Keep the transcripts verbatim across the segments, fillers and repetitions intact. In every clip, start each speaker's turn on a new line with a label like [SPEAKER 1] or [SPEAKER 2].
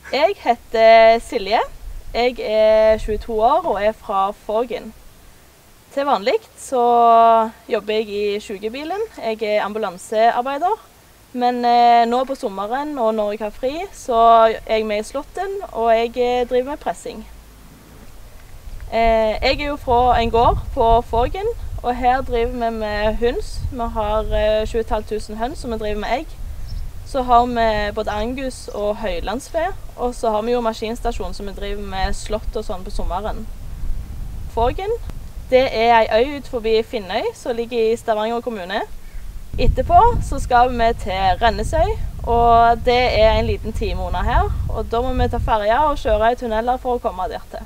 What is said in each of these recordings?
[SPEAKER 1] Jeg heter Silje. Jeg er tjueto år og er fra Fågen. Til vanlig så jobber jeg i sykebilen. Jeg er ambulansearbeider. Men eh, nå på sommeren og når jeg har fri, så er jeg med i Slåtten, og jeg driver med pressing. Eh, jeg er jo fra en gård på Fågen, og her driver vi med høns. Vi har eh, sju tusen fem hundre høns som vi driver med egg. Så har vi både angus og høylandsfe, og så har vi jo maskinstasjon som vi driver med slått og sånn på sommeren. Fågen, det er ei øy ut forbi Finnøy, som ligger i Stavanger kommune. Etterpå så skal vi til Rennesøy, og det er en liten time under her. Og da må vi ta ferja og kjøre i tunneler for å komme der til.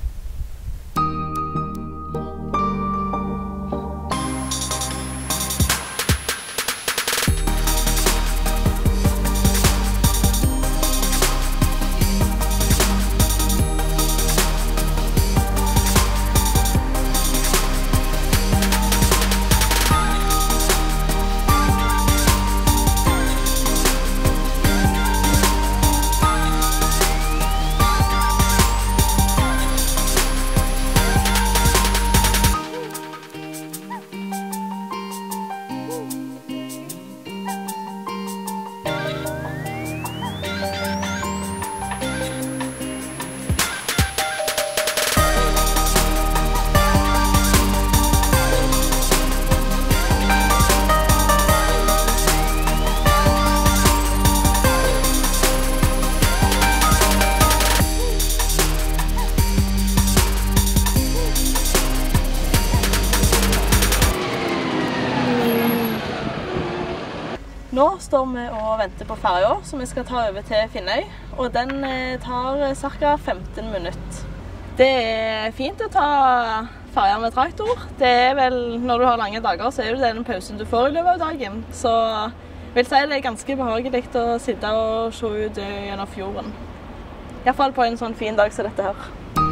[SPEAKER 1] Nå står vi og venter på ferja, som vi skal ta over til Finnøy, og den tar ca. femten minutter. Det er fint å ta ferja med traktor. Det er vel, når du har lange dager, så er det den pausen du får i løpet av dagen. Så jeg vil si det er ganske behagelig å sitte og se ut gjennom fjorden. I hvert fall på en sånn fin dag som dette her.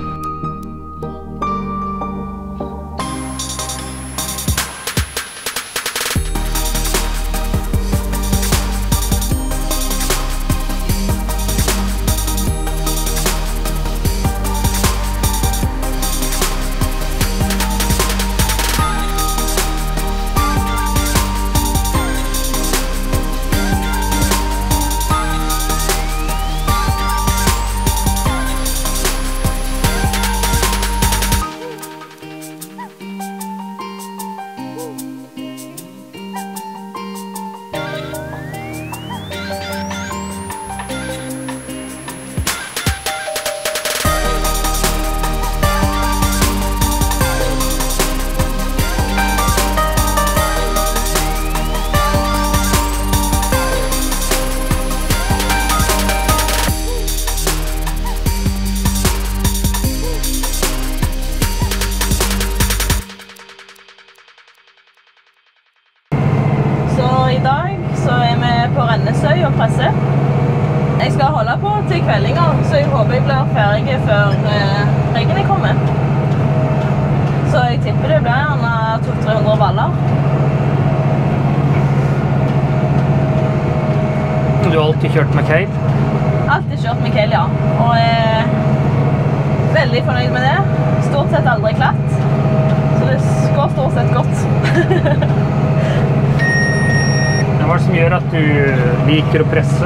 [SPEAKER 1] I dag så er vi på Rennesøy og presser. Jeg skal holde på til kveldinga, så jeg håper jeg blir ferdig før eh, regnet kommer. Så jeg tipper det blir gjerne to til tre hundre baller.
[SPEAKER 2] Du har alltid kjørt med Keil?
[SPEAKER 1] Alltid kjørt med Keil, ja. Og er veldig fornøyd med det. Stort sett aldri klatt. Så det går stort sett godt.
[SPEAKER 2] Hva er det som gjør at du liker å presse?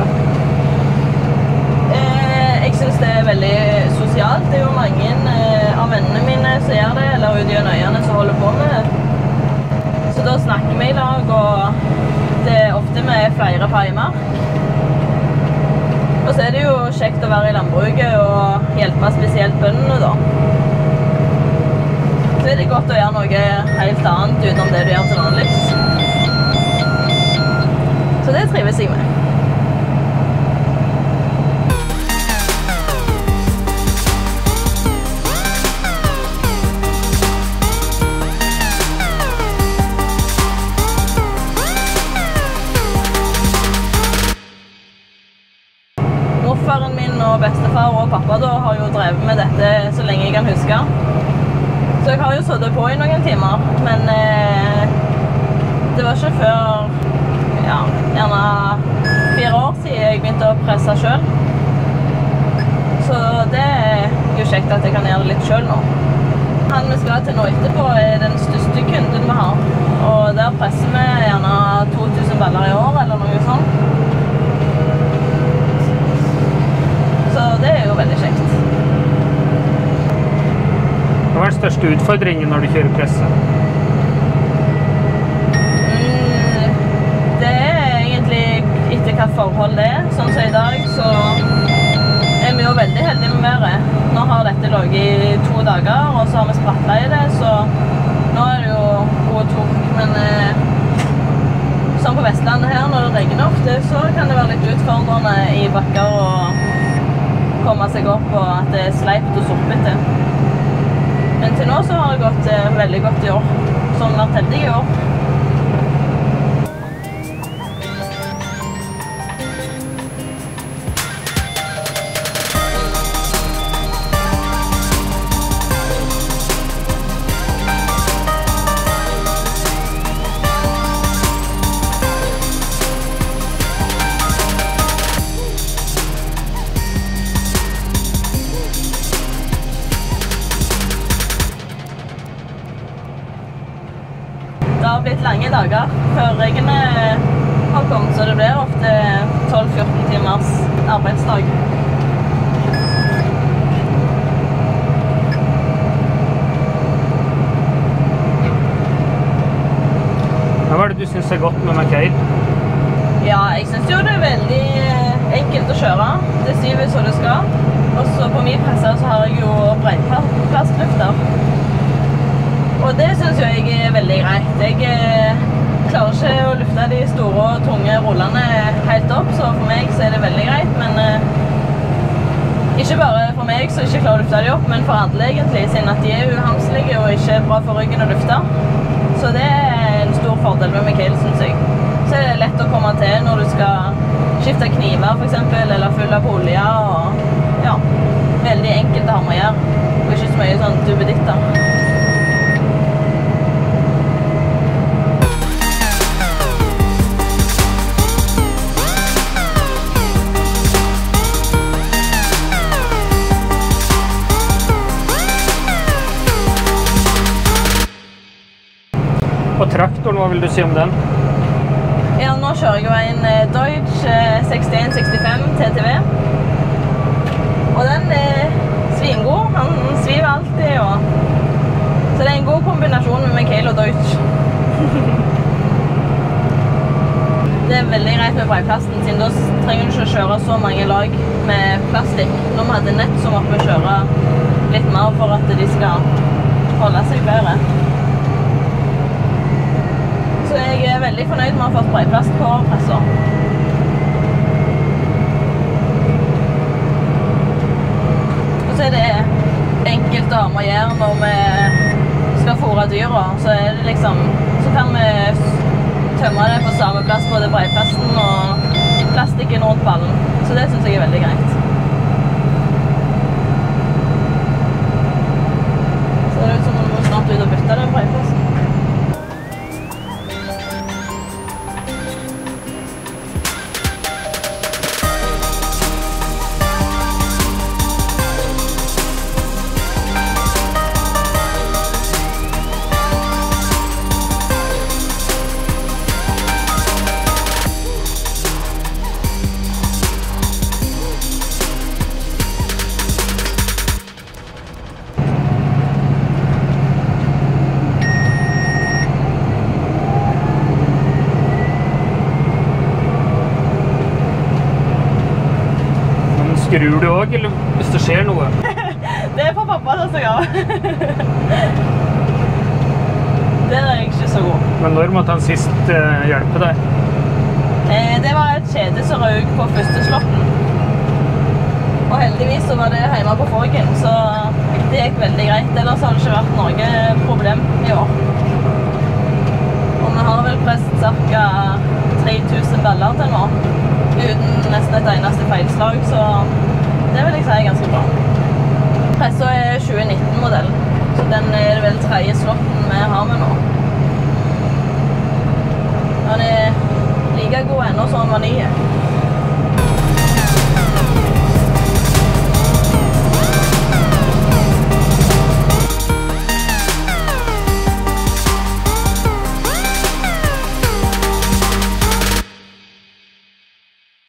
[SPEAKER 1] Eh, jeg synes det er veldig sosialt. Det er jo mange eh, av vennene mine som gjør det, eller ute i øyene som holder på med det. Så da snakker vi i lag, og det er ofte med flere på Eimark. Og så er det jo kjekt å være i landbruket og hjelpe spesielt bøndene da. Så er det godt å gjøre noe helt annet utenom det du gjør til vanlig. Så det trives jeg med. Morfaren min og bestefar og pappa da har jo drevet med dette så lenge jeg kan huske. Så jeg har jo sittet på i noen timer, men eh, det var ikke før ja, gjerne fire år siden jeg begynte å presse selv. Så det er jo kjekt at jeg kan gjøre det litt selv nå. Han vi skal til nå etterpå er den største kunden vi har. Og der presser vi gjerne to tusen baller i år eller noe sånt. Så det er jo veldig kjekt.
[SPEAKER 2] Hva er den største utfordringen når du kjører presse?
[SPEAKER 1] Mm, det er egentlig etter hva forhold det er. Sånn som i dag så er vi jo veldig heldige med været. Nå har dette ligget i to dager, og så har vi sprattlet i det, så nå er det jo god tork. Men eh, sånn på Vestlandet her, når det regner ofte, så kan det være litt utfordrende i bakker å komme seg opp, og at det er sleipt og soppete. Men til nå så har det gått eh, veldig godt i år, så vi har vært heldige i år. Det har blitt lange dager før regnet har kommet, så det blir ofte tolv til fjorten timers arbeidsdag.
[SPEAKER 2] Hva er det du synes er godt med Mackay?
[SPEAKER 1] Ja, jeg synes jo det er veldig enkelt å kjøre. Det siver så det skal. Og så på min presser så har jeg jo breitplastlufter. Og det synes jo jeg er veldig greit. Jeg eh, klarer ikke å lufte de store og tunge rullene helt opp, så for meg så er det veldig greit. Men eh, ikke bare for meg som ikke klarer å lufte de opp, men for alle egentlig, siden at de er uhamslige og ikke bra for ryggen å lufte. Så det er en stor fordel med Mackay, synes jeg. Så er det lett å komme til når du skal skifte kniver for eksempel, eller fylle på olje. Og ja, veldig enkelt å ha med å gjøre, og ikke så mye sånn dubbeditter.
[SPEAKER 2] Og traktoren, hva vil du si om den?
[SPEAKER 1] Ja, nå kjører jeg jo en Deutsch sekstien sekstifem T T V. Og den er svingod, han sviver alltid. Og... Så det er en god kombinasjon med Mackay og Deutsch. Det er veldig greit med breiplasten, siden da trenger du ikke å kjøre så mange lag med plastikk. Når vi hadde nett, så måtte vi kjøre litt mer for at de skal holde seg bedre. Så jeg er veldig fornøyd med å ha fått breiplast på presser. Og så er det enkelt å ha med å gjøre når vi skal fôre dyra. Så er det liksom, så kan vi tømme det på samme plass, både breiplasten og plastikken rundt ballen. Så det synes jeg er veldig greit. Så det er ut som om vi må snart ut og bytte den breiplasten.
[SPEAKER 2] Skrur du også, eller hvis det skjer noe?
[SPEAKER 1] Det er for pappa til seg av. Det er jeg ikke så god.
[SPEAKER 2] Men når måtte han sist uh, hjelpe deg?
[SPEAKER 1] Eh, det var et kjede som røk på første slotten. Og heldigvis så var det hjemme på Fågen, så det gikk veldig greit. Ellers har det ikke vært noe problem i år. Og vi har vel presset ca. tre tusen baller til nå, uten nesten et eneste feilslag, så det vil jeg si er ganske bra. Pressa er tjue nitten-modell, så den er vel tredje slotten vi har med nå. Den er like god ennå som den var nye.